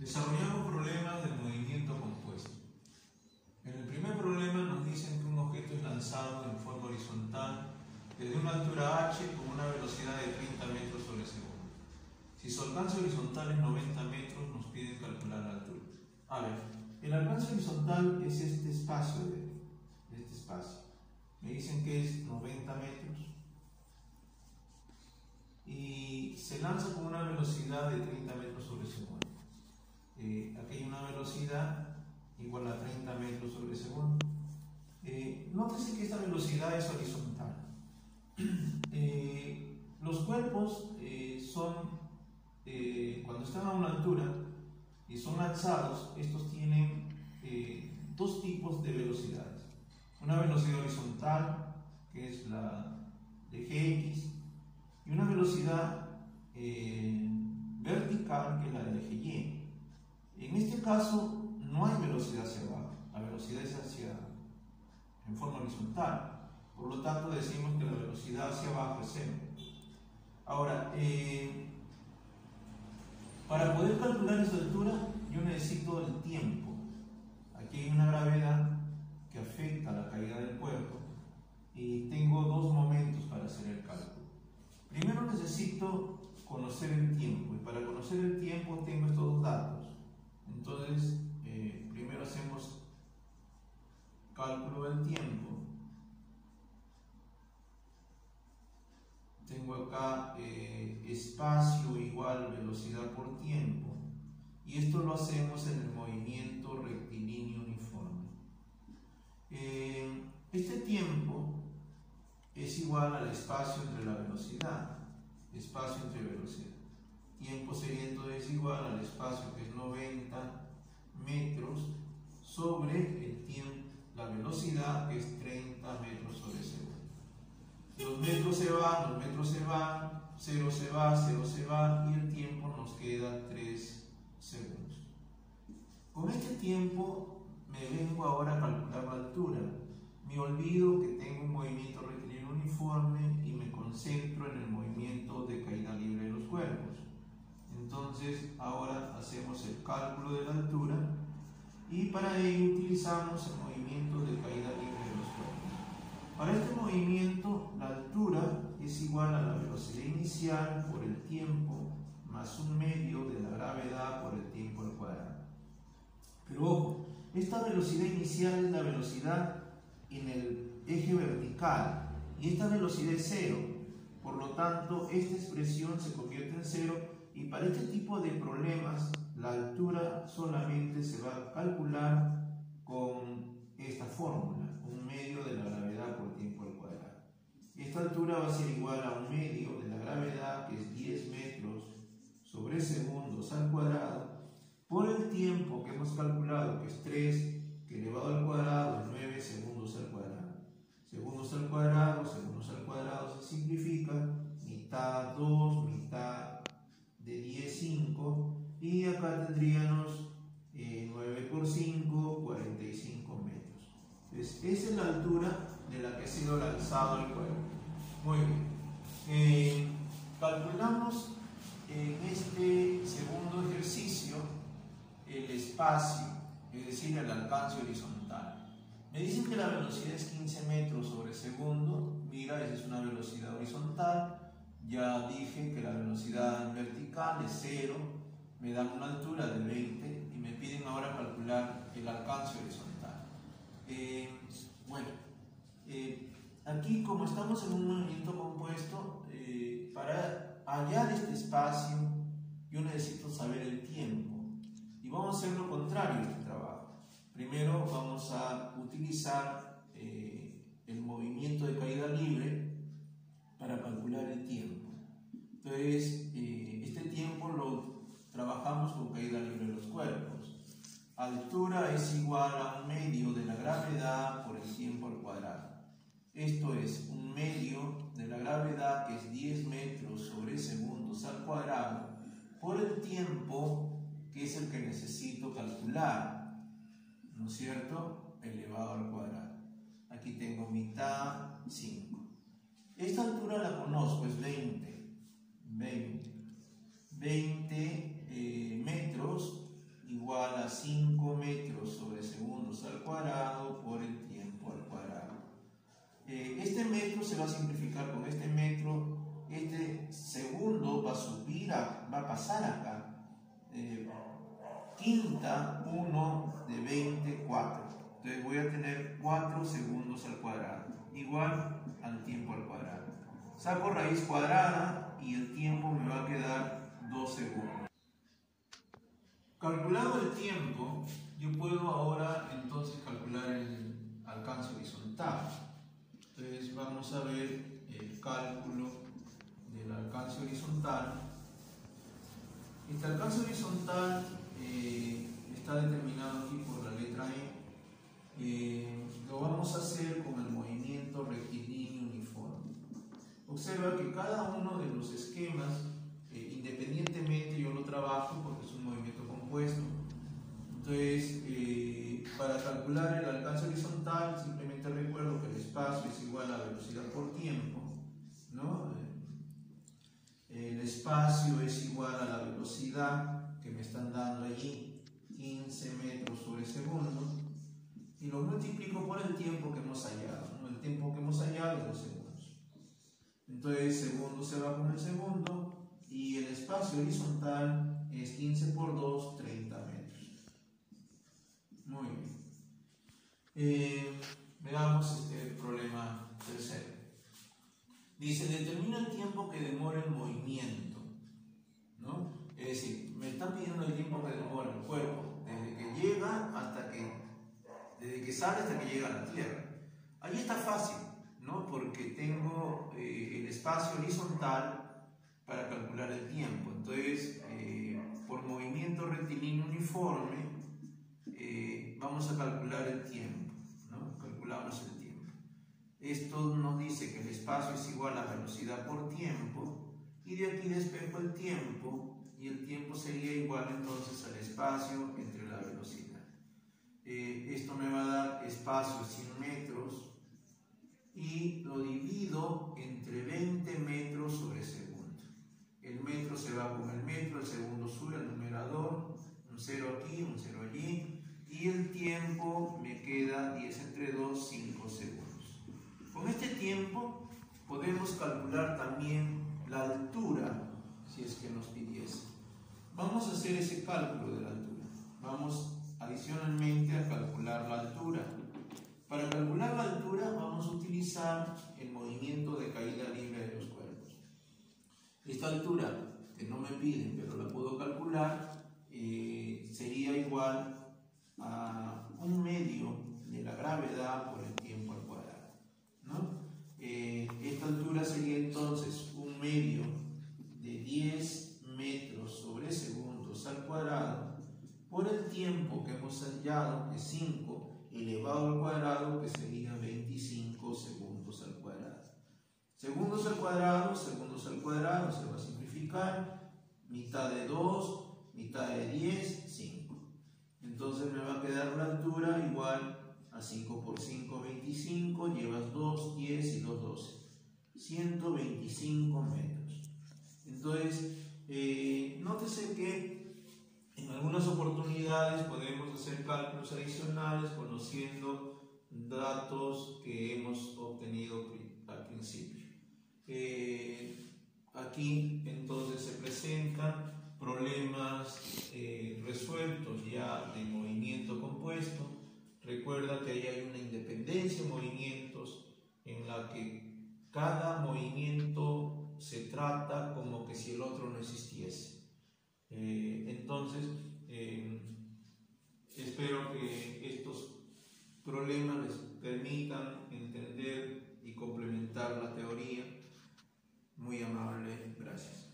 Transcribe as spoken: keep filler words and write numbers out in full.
Desarrollamos problemas de movimiento compuesto. En el primer problema nos dicen que un objeto es lanzado en forma horizontal desde una altura h con una velocidad de treinta metros sobre segundo. Si su alcance horizontal es noventa metros, nos piden calcular la altura. A ver, el alcance horizontal es este espacio de, de este espacio. Me dicen que es noventa metros y se lanza con una velocidad de treinta metros sobre segundo. Eh, aquí hay una velocidad igual a treinta metros sobre segundo. Eh, nótese que esta velocidad es horizontal. Eh, los cuerpos eh, son, eh, cuando están a una altura y son lanzados, estos tienen eh, dos tipos de velocidades. Una velocidad horizontal, que es la de Gx, y una velocidad eh, vertical, que es la del eje Y. En este caso no hay velocidad hacia abajo, la velocidad es hacia, en forma horizontal, por lo tanto decimos que la velocidad hacia abajo es cero. Ahora, eh, para poder calcular esa altura yo necesito el tiempo. Aquí hay una gravedad que afecta la caída del cuerpo y tengo dos momentos para hacer el cálculo. Primero necesito conocer el tiempo, y para conocer el tiempo tengo estos dos datos. Entonces, eh, primero hacemos cálculo del tiempo. Tengo acá eh, espacio igual velocidad por tiempo, y esto lo hacemos en el movimiento rectilíneo uniforme. Eh, este tiempo es igual al espacio entre la velocidad, espacio entre velocidad. Tiempo sería entonces igual al espacio, que es noventa metros, sobre el tiempo, la velocidad, que es treinta metros sobre segundo. Los metros se van, los metros se van, cero se va, cero se va, y el tiempo nos queda tres segundos. Con este tiempo me vengo ahora a calcular la altura. Me olvido que tengo un movimiento rectilíneo uniforme y me concentro en el movimiento de caída libre de los cuerpos. Entonces ahora hacemos el cálculo de la altura y para ello utilizamos el movimiento de caída libre de los cuerpos. Para este movimiento la altura es igual a la velocidad inicial por el tiempo más un medio de la gravedad por el tiempo al cuadrado. Pero ojo, esta velocidad inicial es la velocidad en el eje vertical y esta velocidad es cero. Por lo tanto, esta expresión se convierte en cero. Y para este tipo de problemas, la altura solamente se va a calcular con esta fórmula, un medio de la gravedad por tiempo al cuadrado. Esta altura va a ser igual a un medio de la gravedad, que es diez metros sobre segundos al cuadrado, por el tiempo que hemos calculado, que es tres, que elevado al cuadrado es nueve segundos al cuadrado. Segundos al cuadrado, segundos al cuadrado se simplifica, mitad dos, mitad de diez, cinco, y acá tendríamos eh, nueve por cinco, cuarenta y cinco metros. Entonces, esa es la altura de la que ha sido lanzado el cuerpo. Muy bien. Eh, calculamos en este segundo ejercicio el espacio, es decir, el alcance horizontal. Me dicen que la velocidad es quince metros sobre segundo. Mira, esa es una velocidad horizontal. Ya dije que la velocidad vertical es cero, me dan una altura de veinte y me piden ahora calcular el alcance horizontal. Eh, bueno, eh, aquí como estamos en un movimiento compuesto, eh, para hallar este espacio yo necesito saber el tiempo y vamos a hacer lo contrario de este trabajo. Primero vamos a utilizar eh, el movimiento de caída libre para calcular el tiempo. Entonces, eh, este tiempo lo trabajamos con caída libre de los cuerpos. Altura es igual a un medio de la gravedad por el tiempo al cuadrado. Esto es un medio de la gravedad, que es diez metros sobre segundos al cuadrado, por el tiempo, que es el que necesito calcular, ¿no es cierto?, elevado al cuadrado. Aquí tengo mitad, cinco. Esta altura la conozco, es veinte. veinte, veinte eh, metros pasar acá. Eh, quinta, uno de veinticuatro. Entonces voy a tener cuatro segundos al cuadrado, igual al tiempo al cuadrado. Saco raíz cuadrada y el tiempo me va a quedar dos segundos. Calculado el tiempo, yo puedo ahora entonces calcular el alcance horizontal. Entonces vamos a ver el cálculo del alcance horizontal. Este alcance horizontal eh, está determinado aquí por la letra E. Eh, lo vamos a hacer con el movimiento rectilíneo uniforme. Observa que cada uno de los esquemas, eh, independientemente yo lo trabajo porque es un movimiento compuesto. Entonces, eh, para calcular el alcance horizontal, simplemente recuerdo que el espacio es igual a la velocidad por tiempo, ¿no? El espacio es igual a la velocidad que me están dando allí, quince metros sobre segundo, y lo multiplico por el tiempo que hemos hallado, ¿no? El tiempo que hemos hallado es dos segundos. Entonces, segundo se va con el segundo, y el espacio horizontal es quince por dos, treinta metros. Muy bien. Eh, veamos este problema tercero. Dice, determina el tiempo que demora el movimiento, ¿no? Es decir, me están pidiendo el tiempo que demora el cuerpo, desde que llega hasta que, desde que sale hasta que llega a la Tierra. Ahí está fácil, ¿no? Porque tengo eh, el espacio horizontal para calcular el tiempo. Entonces, eh, por movimiento rectilíneo uniforme, eh, vamos a calcular el tiempo, ¿no? Calculamos el tiempo. Esto nos dice que el espacio es igual a velocidad por tiempo, y de aquí despejo el tiempo, y el tiempo sería igual entonces al espacio entre la velocidad. Eh, esto me va a dar espacio cien metros, y lo divido entre veinte metros sobre segundo. El metro se va con el metro, el segundo sube al numerador, un cero aquí, un cero allí, y el tiempo me queda diez entre dos, cinco segundos. Con este tiempo podemos calcular también la altura, si es que nos pidiese. Vamos a hacer ese cálculo de la altura. Vamos adicionalmente a calcular la altura. Para calcular la altura vamos a utilizar el movimiento de caída libre de los cuerpos. Esta altura, que no me piden, pero la puedo calcular, eh, sería igual a un medio de la gravedad por el tiempo al cuadrado, ¿no? Eh, esta altura sería entonces un medio de diez metros sobre segundos al cuadrado por el tiempo que hemos hallado, que es cinco, elevado al cuadrado, que sería veinticinco segundos al cuadrado. Segundos al cuadrado, segundos al cuadrado, se va a simplificar, mitad de dos, mitad de diez, cinco. Entonces me va a quedar la altura igual a cinco por cinco, veinticinco, llevas dos, diez y dos, doce. ciento veinticinco metros. Entonces, eh, nótese que en algunas oportunidades podemos hacer cálculos adicionales conociendo datos que hemos obtenido al principio. Eh, aquí entonces se presentan problemas eh, resueltos ya de movimiento compuesto. Recuerda que ahí hay una independencia de movimientos en la que cada movimiento se trata como que si el otro no existiese. Eh, entonces, eh, espero que estos problemas les permitan entender y complementar la teoría. Muy amable, gracias.